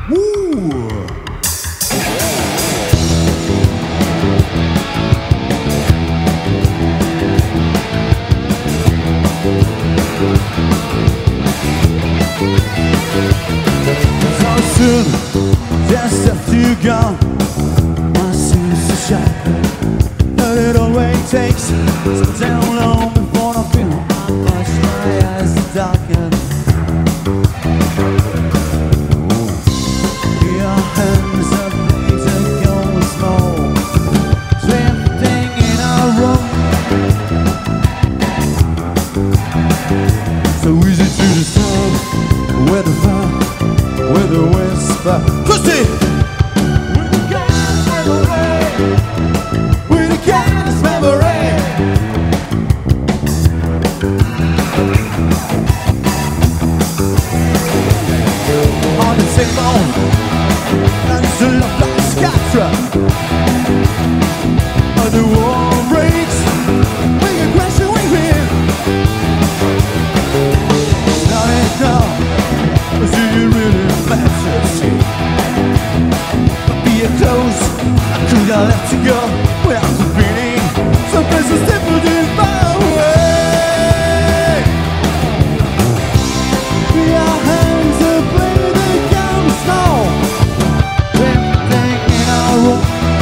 Woo! So soon, just after you're gone, my suit's so sharp, but it always takes so damn long before I feel how much my eyes darken. Your hands are made to go small, so everything in our room so easy to disturb with the fire, with the whisper. Christy! With the gas memory, with the gas memory. On the telephone, and the love like scatter. The war breaks, we can question we win. Now it's now, do you really matter? Be it close, I could have left to go without the beating. Some places different in my way. Your hands are playing the game snow. Everything in our room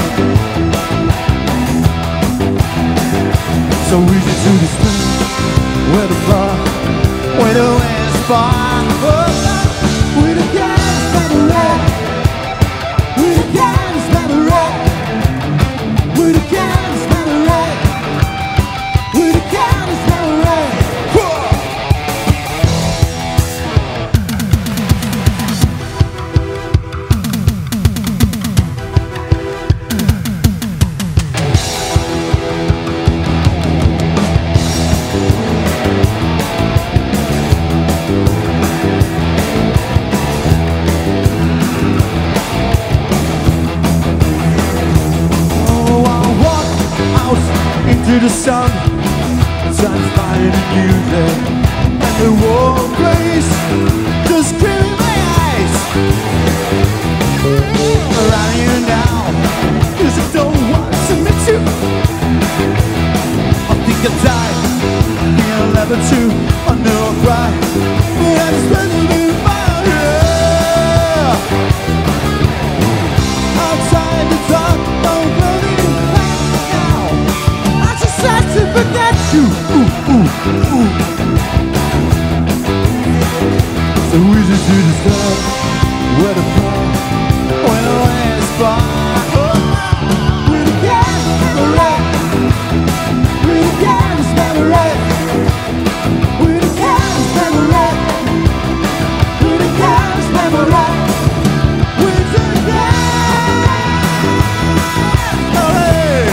so easy to disturb with the bar, with the wind's far. With the gas memory, with the gas memory, with the gas memory, with the gas memory. Into the sun, sun's finding you there, and the warm place just screaming my eyes. Around you now, 'cause I don't want to meet you. I think I died, being level 2, I know I cry, but I just want to be fire. Outside the dark, I'm burning now. To forget you, so easy to disturb with a fire, when the wind is far. With the gas memory, with the gas memory, with the gas memory, with the gas memory, with the gas memory.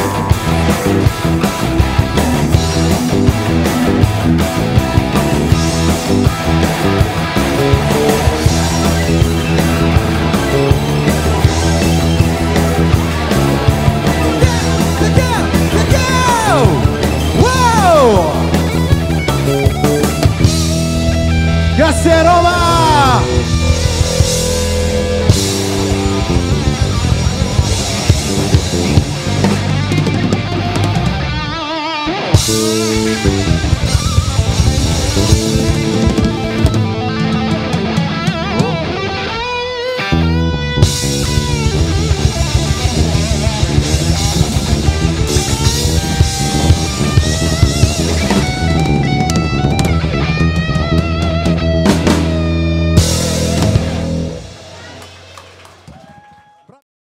Grazie Roma!